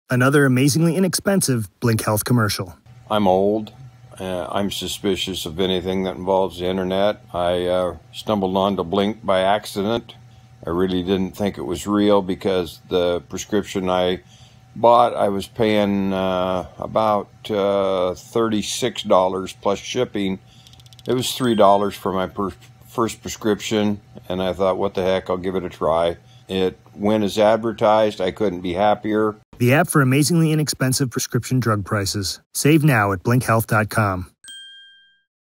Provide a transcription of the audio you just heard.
Another amazingly inexpensive Blink Health commercial. I'm old. I'm suspicious of anything that involves the internet. I stumbled onto Blink by accident. I really didn't think it was real because the prescription I bought, I was paying about $36 plus shipping. It was $3 for my first prescription, and I thought, what the heck, I'll give it a try. It went as advertised. I couldn't be happier. The app for amazingly inexpensive prescription drug prices. Save now at BlinkHealth.com.